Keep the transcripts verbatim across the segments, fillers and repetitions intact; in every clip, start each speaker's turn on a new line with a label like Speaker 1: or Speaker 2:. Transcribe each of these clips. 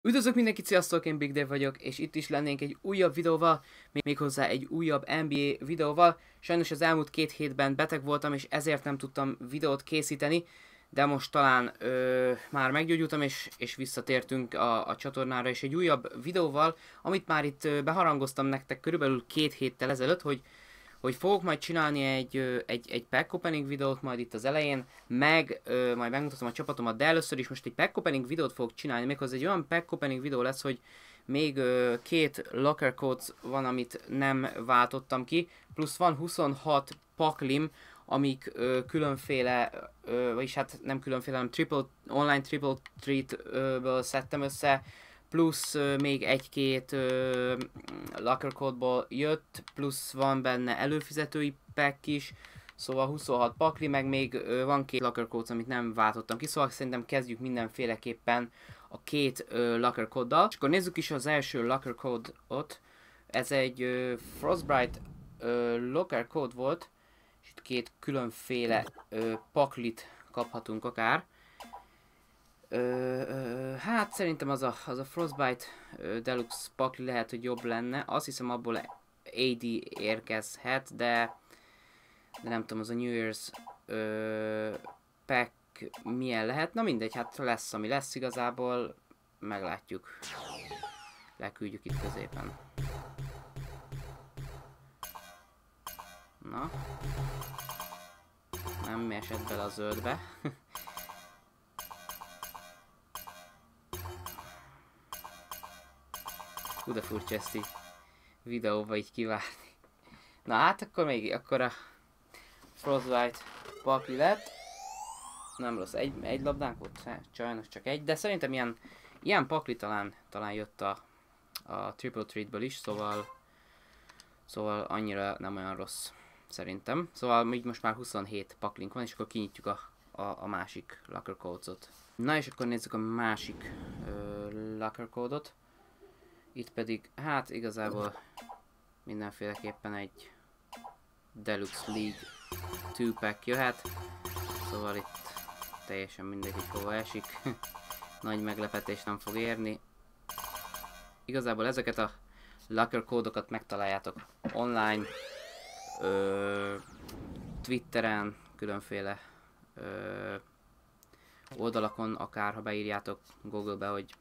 Speaker 1: Üdvözlök mindenkit, sziasztok, én Big Dave vagyok, és itt is lennénk egy újabb videóval, méghozzá egy újabb en bé á videóval. Sajnos az elmúlt két hétben beteg voltam, és ezért nem tudtam videót készíteni, de most talán ö, már meggyógyultam, és, és visszatértünk a, a csatornára, és egy újabb videóval, amit már itt ö, beharangoztam nektek körülbelül két héttel ezelőtt, hogy hogy fogok majd csinálni egy, egy, egy pack opening videót majd itt az elején, meg ö, majd megmutatom a csapatomat, de először is most egy pack opening videót fogok csinálni, méghozzá egy olyan pack opening videó lesz, hogy még ö, két locker codes van, amit nem váltottam ki, plusz van huszonhat paklim, amik ö, különféle, ö, vagyis hát nem különféle, hanem triple, online triple treat-ből szedtem össze, plusz uh, még egy-két uh, locker code-ból jött, plusz van benne előfizetői pack is, szóval huszonhat pakli, meg még uh, van két locker codes, amit nem váltottam ki, szóval szerintem kezdjük mindenféleképpen a két uh, locker code-dal. És akkor nézzük is az első locker code-ot, ez egy uh, Frostbite uh, locker code volt, és itt két különféle uh, paklit kaphatunk akár. Ö, ö, hát szerintem az a, az a Frostbite ö, Deluxe pakli lehet, hogy jobb lenne. Azt hiszem abból á dé érkezhet, de, de nem tudom, az a New Year's ö, pack milyen lehet. Na mindegy, hát lesz, ami lesz igazából. Meglátjuk. Leküldjük itt középen. Na. Nem esett bele a zöldbe. Hú, de furcsa ezt így videóba így kivárni. Na hát akkor még, akkor a Frostbite pakli lett. Nem rossz, egy, egy labdánk volt, sajnos csak egy, de szerintem ilyen, ilyen pakli talán, talán jött a, a Triple Treat-ből is, szóval, szóval annyira nem olyan rossz szerintem. Szóval így most már huszonhét paklink van, és akkor kinyitjuk a, a, a másik locker codes-ot. Na és akkor nézzük a másik ö, locker code-ot. Itt pedig, hát igazából mindenféleképpen egy Deluxe League kettő pack jöhet, szóval itt teljesen mindegy, hogy hova esik, nagy meglepetés nem fog érni. Igazából ezeket a locker kódokat megtaláljátok online, ö, Twitteren, különféle ö, oldalakon, akár ha beírjátok Google-be, hogy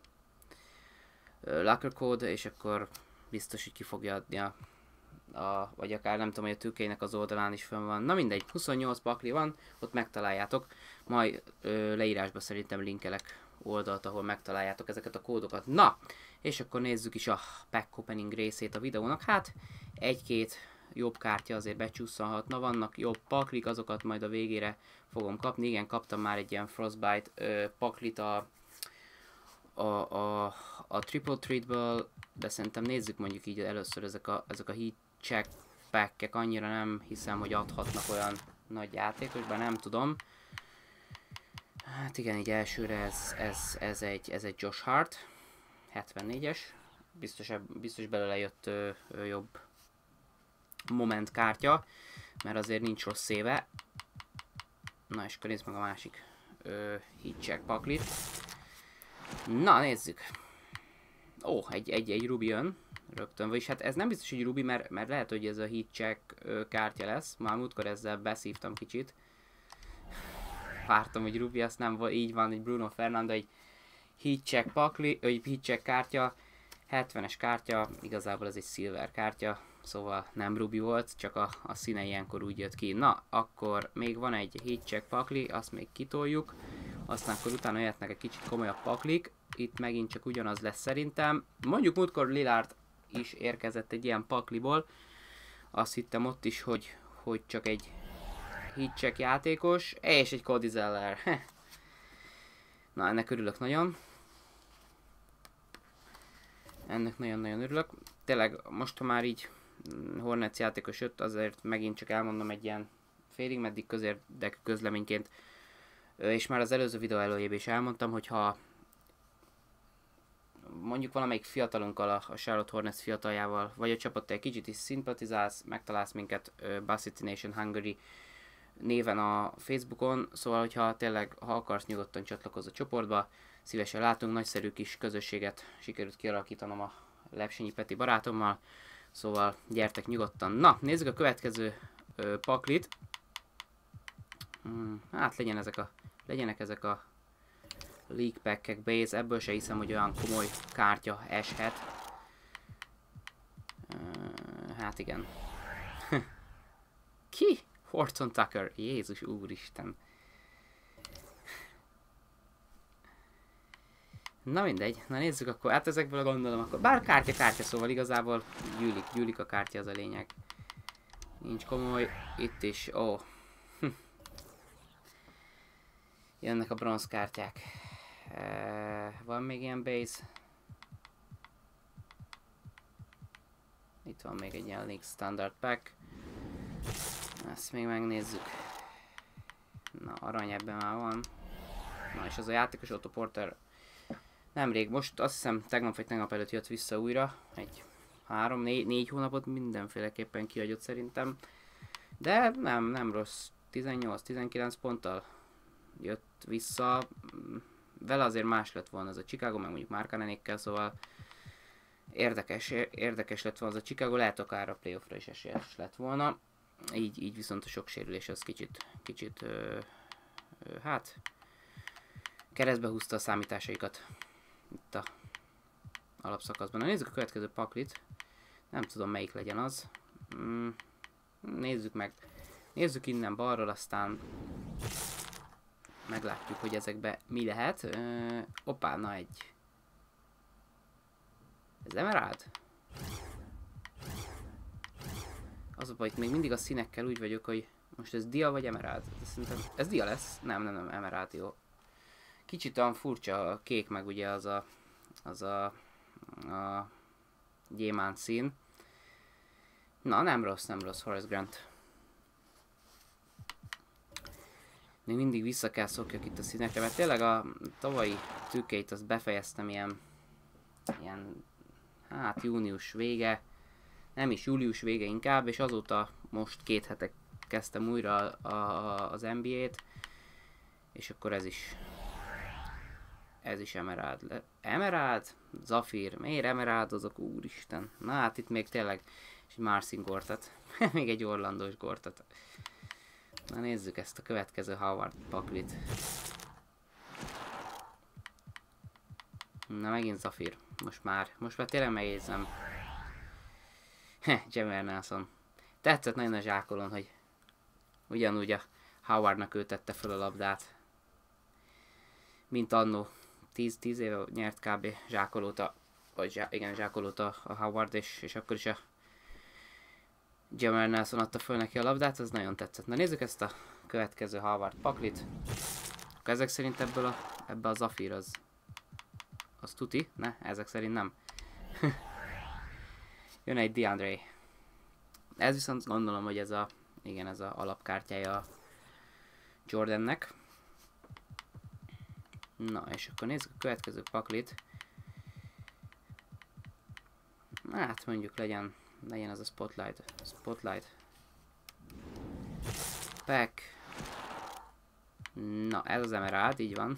Speaker 1: locker code, és akkor biztos, hogy ki fogja adni a, a vagy akár nem tudom, hogy a tőkének az oldalán is fönn van. Na mindegy, huszonnyolc pakli van, ott megtaláljátok. Majd ö, leírásba szerintem linkelek oldalt, ahol megtaláljátok ezeket a kódokat. Na, és akkor nézzük is a pack opening részét a videónak. Hát egy-két jobb kártya azért becsúszhat. Na vannak jobb paklik, azokat majd a végére fogom kapni. Igen, kaptam már egy ilyen Frostbite ö, paklit a A, a, a Triple Treat-ből, de szerintem nézzük mondjuk így először ezek a, ezek a Heat Check pack-ek, annyira nem hiszem, hogy adhatnak olyan nagy játékos, bár nem tudom. Hát igen, így elsőre ez, ez, ez, egy, ez egy Josh Hart, hetvennégyes, biztos, biztos belőle jött ö, ö, jobb moment kártya, mert azért nincs rossz éve. Na és akkor nézd meg a másik ö, Heat Check paklit. Na, nézzük. Ó, egy, egy, egy Ruby jön rögtön, vagyis hát ez nem biztos, hogy Ruby, mert, mert lehet, hogy ez a Heat Check ö, kártya lesz. Már múltkor ezzel beszívtam kicsit. Vártam, hogy Ruby, azt nem így van, egy Bruno Fernando, egy Heat Check pakli, egy Heat Check kártya, hetvenes kártya, igazából ez egy Silver kártya, szóval nem Ruby volt, csak a, a színe ilyenkor úgy jött ki. Na, akkor még van egy Heat Check pakli, azt még kitoljuk. Aztán akkor utána jöhetnek egy kicsit komolyabb paklik. Itt megint csak ugyanaz lesz szerintem. Mondjuk múltkor Lillard is érkezett egy ilyen pakliból. Azt hittem ott is, hogy, hogy csak egy Heat Check játékos. És egy Cody Zeller. Na, ennek örülök nagyon. Ennek nagyon-nagyon örülök. Tényleg most, ha már így Hornets játékos jött, azért megint csak elmondom egy ilyen félig meddig közérdekű közleményként. És már az előző videó előjében is elmondtam, hogy ha mondjuk valamelyik fiatalunkkal, a, a Charlotte Hornets fiataljával, vagy a csapattal egy kicsit is szimpatizálsz, megtalálsz minket uh, Basity Nation Hungary néven a Facebookon, szóval hogyha tényleg, ha akarsz, nyugodtan csatlakozz a csoportba, szívesen látunk. Nagyszerű kis közösséget sikerült kialakítanom a Lepsényi Peti barátommal. Szóval gyertek nyugodtan. Na, nézzük a következő ö, paklit. Hmm, hát legyen ezek a, legyenek ezek a League Pack-ek, base. Ebből se hiszem, hogy olyan komoly kártya eshet. Uh, hát igen. Ki? Horton Tucker. Jézus úristen. Na mindegy. Na nézzük akkor. Hát ezekből gondolom akkor. Bár kártya kártya, szóval igazából gyűlik, gyűlik a kártya, az a lényeg. Nincs komoly. Itt is. Ó. Oh. Jönnek a bronz kártyák. Uh, van még ilyen base. Itt van még egy ilyen League Standard Pack. Ezt még megnézzük. Na, arany ebben már van. Na, és az a játékos Otto Porter nemrég, most azt hiszem tegnap vagy tegnap előtt jött vissza újra. Egy három, négy, négy hónapot mindenféleképpen kihagyott szerintem. De nem, nem rossz. tizennyolc-tizenkilenc ponttal jött vissza. Vele azért más lett volna az a Chicago, meg mondjuk Markkanenékkel, szóval érdekes, érdekes lett volna az a Chicago, lehet akár a playoffra is esélyes lett volna. Így, így viszont a sok sérülés az kicsit, kicsit ö, ö, hát keresztbe húzta a számításaikat itt a alapszakaszban. Na, nézzük a következő paklit. Nem tudom melyik legyen az. Mm, nézzük meg. Nézzük innen balról, aztán meglátjuk, hogy ezekbe mi lehet. Ö, opá, na egy. Ez emerald? Az a baj, itt még mindig a színekkel úgy vagyok, hogy most ez dia vagy emerald? Szerintem ez dia lesz? Nem, nem, nem, emerald, jó. Kicsit olyan furcsa a kék, meg ugye az a, az a, a gyémánt szín. Na, nem rossz, nem rossz, Horace Grant. Még mindig vissza kell szokjak itt a színekre, mert tényleg a tavalyi tűkét azt befejeztem ilyen, ilyen, hát június vége, nem is július vége inkább, és azóta most két hete kezdtem újra a, a, az en bé á-t, és akkor ez is, ez is emerald. Emerald? Zafír. Miért emeraldozok? Úristen. Na hát itt még tényleg egy Marcin Gortat. Még egy Orlandós Gortat. Na nézzük ezt a következő Howard paklit. Na megint Zafír. Most már, most már tényleg megjegyzem. Jameer Nelson. Tetszett nagyon a zsákolón, hogy ugyanúgy a Howardnak ő tette fel a labdát. Mint annó. tíz éve nyert kb. Zsákolóta, vagy zsá, igen, zsákolóta a Howard, és, és akkor is a Jameer Nelson adta föl neki a labdát, az nagyon tetszett. Na nézzük ezt a következő Howard paklit. Akkor ezek szerint ebből a, ebbe a Zafír az, az tuti? Ne, ezek szerint nem. Jön egy DeAndre. Ez viszont gondolom, hogy ez a, igen, ez a alapkártyája a Jordannek. Na, és akkor nézzük a következő paklit. Hát mondjuk legyen, legyen az a Spotlight. Spotlight. Pack. Na, ez az Emerald, így van.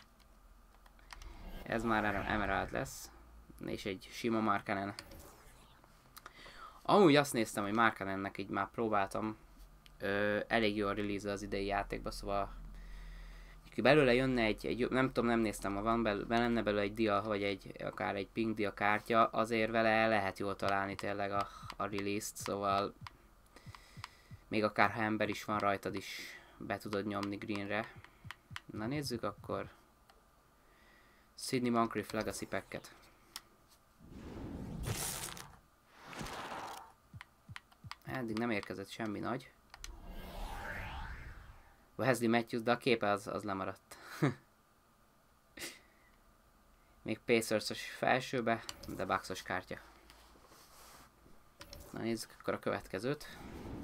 Speaker 1: Ez már Emerald lesz. És egy sima Markkanen. Amúgy azt néztem, hogy Markkanennek így már próbáltam. Ö, elég jó a release az idei játékba, szóval belőle jönne egy, egy, nem tudom, nem néztem, ha van belőle, lenne belőle egy dia, vagy egy, akár egy pink dia kártya, azért vele lehet jól találni tényleg a, a release-t, szóval még akár ha ember is van rajtad is be tudod nyomni greenre. Na nézzük akkor Sidney Moncrief Legacy Packet. Eddig nem érkezett semmi nagy. Wesley Matthews, de a képe az, az lemaradt. Még Pacers-os felsőbe, de Bucks-os kártya. Na nézzük akkor a következőt.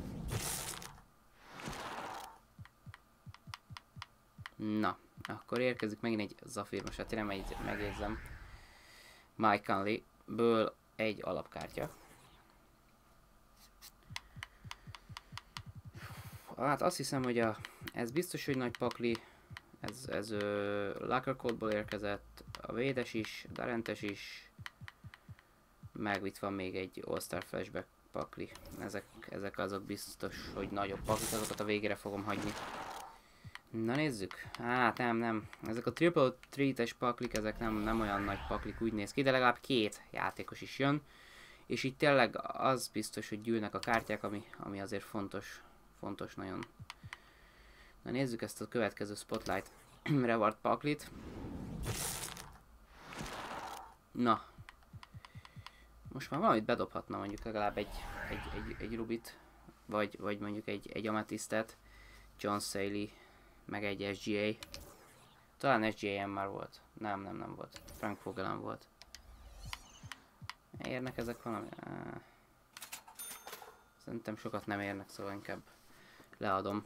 Speaker 1: Na, akkor érkezik megint egy Zafír, most hát tényleg megjegyzem. Mike Conley-ből egy alapkártya. Hát azt hiszem, hogy a, ez biztos, hogy nagy pakli, Ez, ez ö, Locker Code-ból érkezett, a védes is, a darentes is, meg itt van még egy All-Star Flashback pakli. Ezek, ezek azok biztos, hogy nagyobb paklik, azokat a végére fogom hagyni. Na nézzük. Hát nem, nem. Ezek a Triple Treat-es paklik, ezek nem, nem olyan nagy paklik, úgy néz ki, de legalább két játékos is jön. És itt tényleg az biztos, hogy gyűlnek a kártyák, ami, ami azért fontos, fontos nagyon. Na nézzük ezt a következő Spotlight Reward paklit. Na. Most már valamit bedobhatna, mondjuk legalább egy, egy, egy, egy Rubit, vagy, vagy mondjuk egy, egy Amethyst-et, John Staley, meg egy es gé á. Talán es gé á már volt. Nem, nem, nem volt. Frank Vogelen volt. Érnek ezek valami? Ah. Szerintem sokat nem érnek, szóval inkább leadom.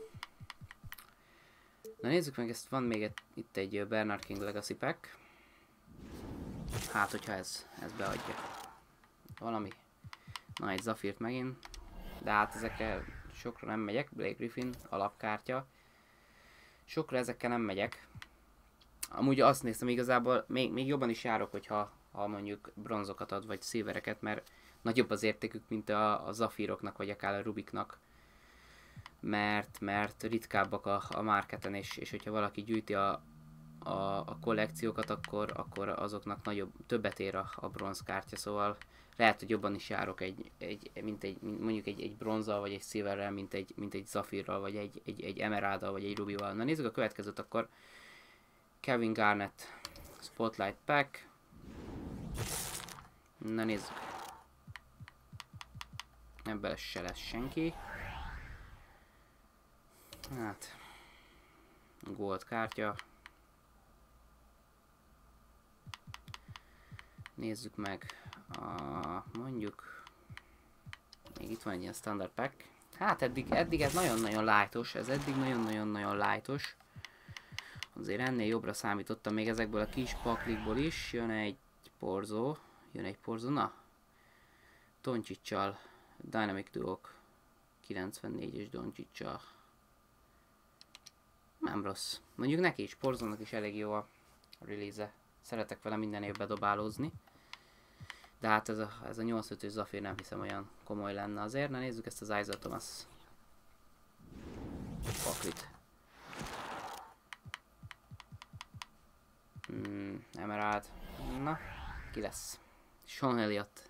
Speaker 1: Na nézzük meg, ezt van még egy, itt egy Bernard King Legacy Pack. Hát, hogyha ez, ez beadja. Valami. Na, egy Zafirt megint. De hát ezekkel sokra nem megyek. Blake Griffin, alapkártya. Sokra ezekkel nem megyek. Amúgy azt néztem igazából, még, még jobban is járok, hogyha ha mondjuk bronzokat ad, vagy szilvereket, mert nagyobb az értékük, mint a, a Zafiroknak, vagy akár a Rubiknak. Mert, mert ritkábbak a, a marketen, és, és hogyha valaki gyűjti a, a, a kollekciókat, akkor, akkor azoknak nagyobb, többet ér a, a bronzkártya, szóval lehet, hogy jobban is járok egy, egy, mint egy, mint mondjuk egy, egy bronzzal, vagy egy szilverrel, mint egy, mint egy Zafirral, vagy egy, egy, egy emeralddal, vagy egy rubival. Na nézzük a következőt akkor. Kevin Garnett Spotlight Pack. Na nézzük. Ebből se lesz senki. Hát. Gold kártya. Nézzük meg. A, mondjuk. Még itt van egy ilyen standard pack. Hát eddig, eddig ez nagyon-nagyon lightos. Ez eddig nagyon-nagyon-nagyon lightos. Azért ennél jobbra számítottam még ezekből a kis paklikból is. Jön egy porzó. Jön egy porzó. Na. Doncsicsal. Dynamic Duok. kilencvennégyes Doncsicsal. Nem rossz. Mondjuk neki is, Porzónak is elég jó a release-e. Szeretek vele minden évben dobálózni. De hát ez a, ez a nyolcvanötös Zafir nem hiszem olyan komoly lenne azért. Na nézzük ezt az Isaiah Thomas paklit. Hmm, Emerald. Na, ki lesz? Sean Elliott.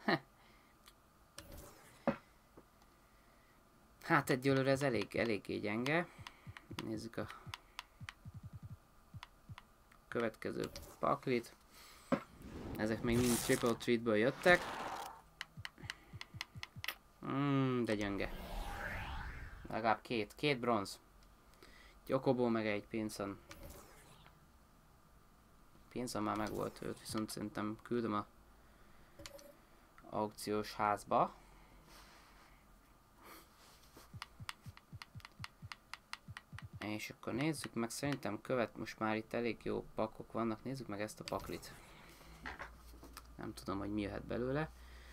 Speaker 1: Hát egyelőre ez elég, eléggé gyenge. Nézzük a következő paklit. Ezek még mind Triple Treatből jöttek. Mm, de gyenge. Legalább két, két bronz. Egy Okobo meg egy Pinson. Pinson már megvolt, őt viszont szerintem küldöm a aukciós házba. És akkor nézzük meg, szerintem követ, most már itt elég jó pakok vannak, nézzük meg ezt a paklit. Nem tudom, hogy mi jöhet belőle.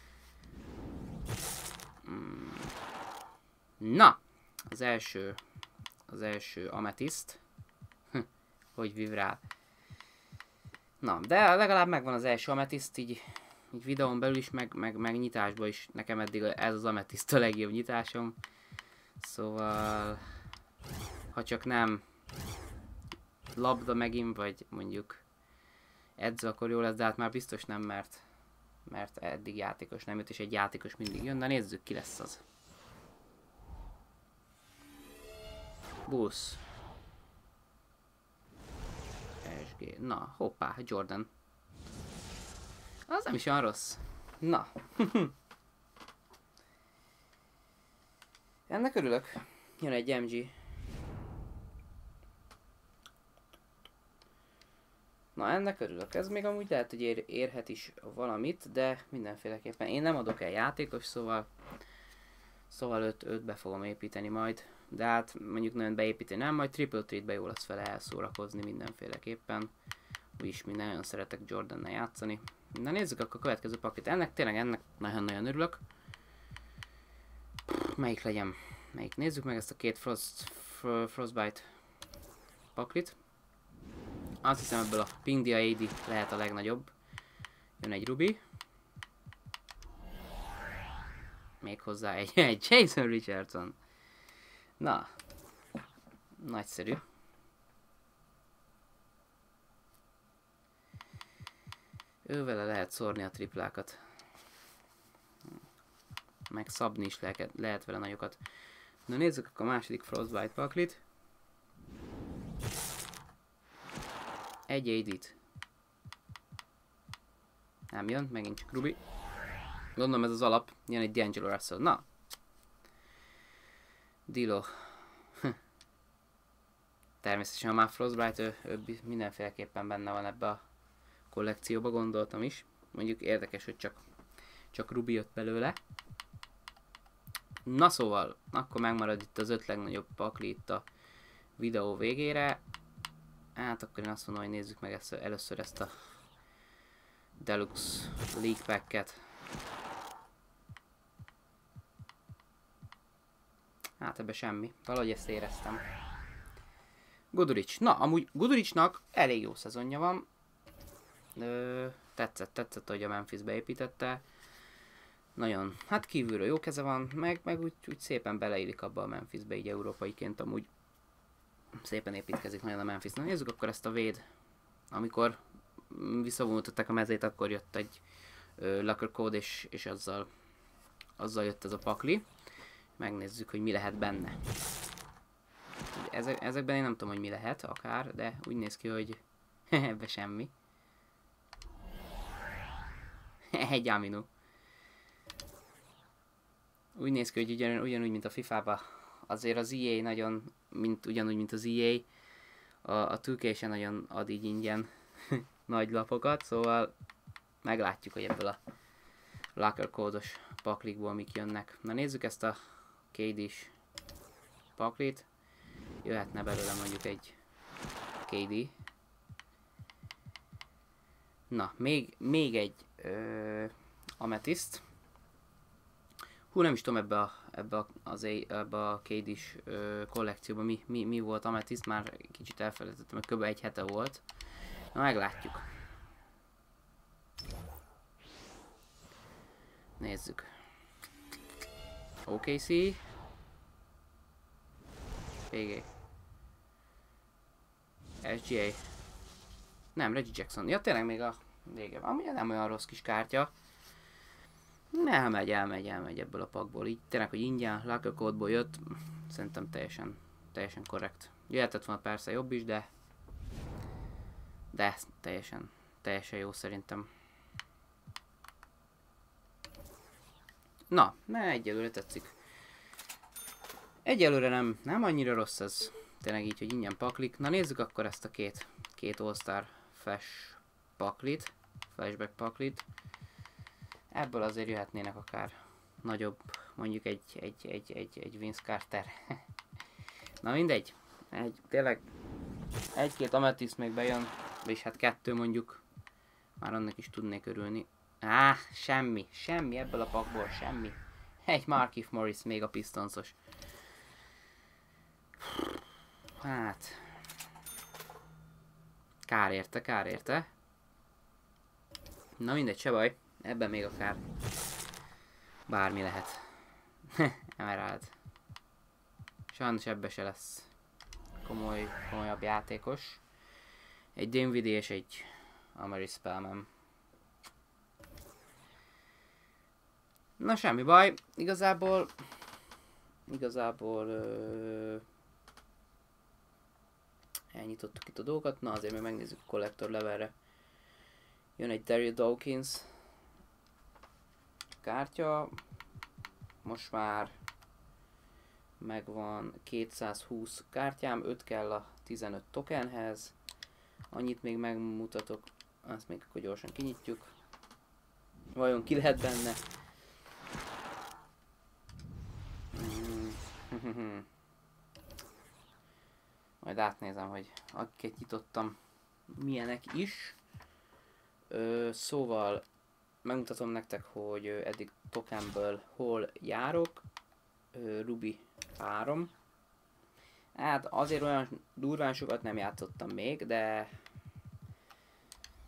Speaker 1: Hmm. Na! Az első, az első Amethyst. Hogy vibrál. Na, de legalább megvan az első Amethyst, így, így videón belül is, meg, meg, meg nyitásban is. Nekem eddig ez az Amethyst a legjobb nyitásom. Szóval... Ha csak nem labda megint, vagy mondjuk edző, akkor jó lesz, de hát már biztos nem, mert, mert eddig játékos nem jött, és egy játékos mindig jön. De nézzük, ki lesz az. Bulls. es gé. Na, hoppá, Jordan. Az nem is olyan rossz. Na. Ennek örülök. Jön egy em gé. Na, ennek örülök. Ez még amúgy lehet, hogy ér, érhet is valamit, de mindenféleképpen én nem adok el játékos, szóval szóval őt, őt be fogom építeni majd. De hát mondjuk nagyon beépíteni nem, majd Triple Treat-be jó lesz vele elszórakozni mindenféleképpen. Úgyis mi nagyon szeretek Jordannel játszani. Na nézzük akkor a következő paklit. Ennek tényleg ennek nagyon-nagyon örülök. Melyik legyen? Melyik? Nézzük meg ezt a két Frost, Frostbite paklit. Azt hiszem ebből a Pingdia á dé lehet a legnagyobb. Jön egy Ruby. Méghozzá egy, egy Jason Richardson. Na. Nagyszerű. Ővele lehet szórni a triplákat. Meg szabni is lehet, lehet vele nagyokat. Na nézzük akkor a második Frostbite paklit. Egy á dét. Nem jön, megint csak Ruby. Gondolom ez az alap, jön egy D'Angelo Russell. Na. Dilo. Természetesen, ha már Frostbite, ő, ő mindenféleképpen benne van ebbe a kollekcióba, gondoltam is. Mondjuk érdekes, hogy csak, csak Ruby jött belőle. Na szóval, akkor megmarad itt az öt legnagyobb pakli itt a videó végére. Hát akkor én azt mondom, hogy nézzük meg ezt, először ezt a Deluxe League Packet. Hát ebbe semmi, valahogy ezt éreztem. Guduric. Na, amúgy Guduricnak elég jó szezonja van. Ö, tetszett, tetszett, hogy a Memphis beépítette. Nagyon, hát kívülről jó keze van, meg, meg úgy, úgy szépen beleillik abba a Memphisbe, így európaiként amúgy szépen építkezik nagyon a Memphis. Na nézzük akkor ezt a véd. Amikor visszavonultatták a mezét, akkor jött egy ö, Locker Code, és, és azzal, azzal jött ez a pakli. Megnézzük, hogy mi lehet benne. Ezek, ezekben én nem tudom, hogy mi lehet akár, de úgy néz ki, hogy ebbe semmi. Egy Aminu. Úgy néz ki, hogy ugyan, ugyanúgy, mint a fifában, azért az é á nagyon, mint, ugyanúgy, mint az é á, a, a two K sem nagyon ad így ingyen nagy lapokat, szóval meglátjuk, hogy ebből a Locker Code-os paklikból mik jönnek. Na nézzük ezt a ká dés paklit. Jöhetne belőle mondjuk egy ká dé. Na, még, még egy ö, Amethyst. Hú, nem is tudom ebbe a, ebbe a, az, ebbe a ká dés kollekcióban mi, mi, mi volt Amethyst, már kicsit elfelejtettem, mert kb. Egy hete volt. Na, meglátjuk. Nézzük. o ká cé. pé gé. es gé á. Nem, Reggie Jackson. Ja, tényleg még a vége van. Ami nem olyan rossz kis kártya. Nem, megy, elmegy, elmegy ebből a pakból. Így tényleg, hogy ingyen, Locker Code-ból jött. Szerintem teljesen, teljesen korrekt. Jöhetett volna persze jobb is, de de teljesen, teljesen jó szerintem. Na, ne, egyelőre tetszik. Egyelőre nem, nem annyira rossz ez. Tényleg így, hogy ingyen paklik. Na nézzük akkor ezt a két, két All-Star Flash paklit. Flashback paklit. Ebből azért jöhetnének akár nagyobb, mondjuk egy, egy, egy, egy, egy Vince Carter. Na mindegy. Egy, tényleg egy-két Amethyst még bejön, és hát kettő mondjuk. Már annak is tudnék örülni. Á, semmi, semmi ebből a pakból, semmi. Egy Markieff Morris, még a Pistonsos. Hát. Kár érte, kár érte. Na mindegy, se baj. Ebben még akár bármi lehet. Emerald. Sajnos ebbe se lesz komoly, komolyabb játékos. Egy Dinwiddie és egy Amari Spellman. Na semmi baj, igazából igazából ö, elnyitottuk itt a dolgokat, na azért még megnézzük a Collector levelre. Jön egy Daryl Dawkins kártya, most már megvan kétszázhúsz kártyám, öt kell a tizenöt tokenhez, annyit még megmutatok, azt még akkor gyorsan kinyitjuk. Vajon ki lehet benne? Majd átnézem, hogy akiket nyitottam, milyenek is. Ö, szóval megmutatom nektek, hogy eddig tokenből hol járok. Ö, Ruby három. Hát azért olyan durván sokat nem játszottam még, de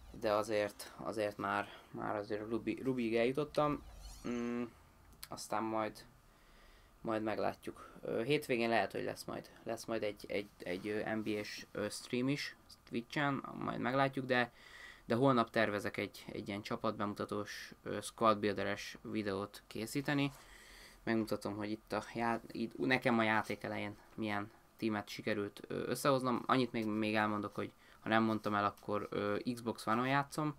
Speaker 1: de azért, azért már, már azért Ruby, Rubyig eljutottam. Mm, aztán majd, majd meglátjuk. Ö, hétvégén lehet, hogy lesz majd, lesz majd egy, egy, egy en bé á-s stream is Twitch-en, majd meglátjuk, de, de holnap tervezek egy, egy ilyen csapatbemutatós squad builderes videót készíteni. Megmutatom, hogy itt a já itt, nekem a játék elején milyen tímet sikerült ö, összehoznom. Annyit még, még elmondok, hogy ha nem mondtam el, akkor ö, Xbox One-on játszom.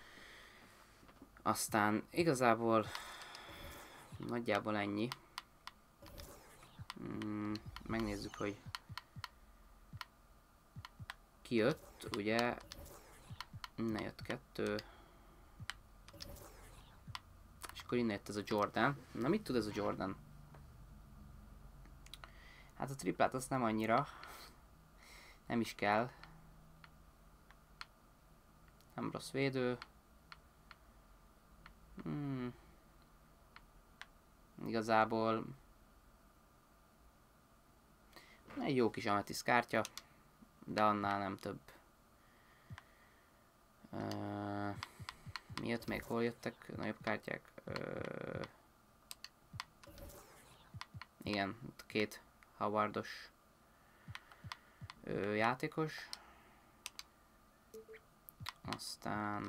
Speaker 1: Aztán igazából nagyjából ennyi. Mm, megnézzük, hogy ki jött, ugye innen jött kettő, és akkor innen jött ez a Jordan. Na mit tud ez a Jordan? Hát a triplát azt nem annyira, nem is kell. Nem rossz védő. Hmm. Igazából egy jó kis amethyst kártya, de annál nem több. Uh, mi jött még? Hol jöttek nagyobb kártyák? Uh, igen, két Howardos uh, játékos. Aztán...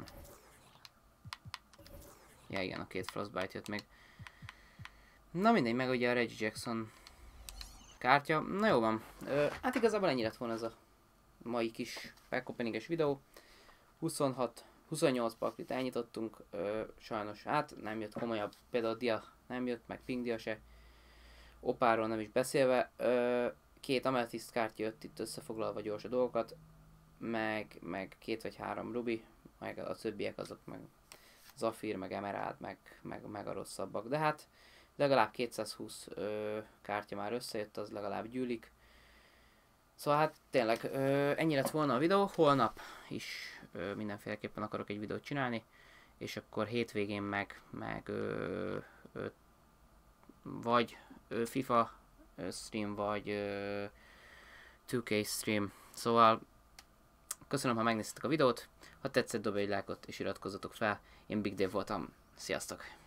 Speaker 1: Ja igen, a két Frostbite jött még. Na mindegy, meg ugye a Reggie Jackson kártya. Na jó van. Ö, hát igazából ennyi lett volna ez a mai kis pack opening-es videó. huszonhat, huszonnyolc paklit elnyitottunk. Ö, sajnos hát nem jött komolyabb. Például a dia nem jött, meg ping dia se. Opáról nem is beszélve. Ö, két amethyst kártya jött itt összefoglalva gyors a dolgokat. Meg, meg két vagy három ruby. Meg a többiek azok meg Zafir, meg Emerald, meg, meg, meg a rosszabbak. De hát legalább kétszázhúsz ö, kártya már összejött, az legalább gyűlik. Szóval hát tényleg ö, ennyi lett volna a videó. Holnap is ö, mindenféleképpen akarok egy videót csinálni. És akkor hétvégén meg, meg ö, ö, vagy ö, FIFA stream, vagy ö, two K stream. Szóval köszönöm, ha megnéztetek a videót. Ha tetszett, dobj egy lájkot és iratkozzatok fel. Én Big Dave voltam. Sziasztok!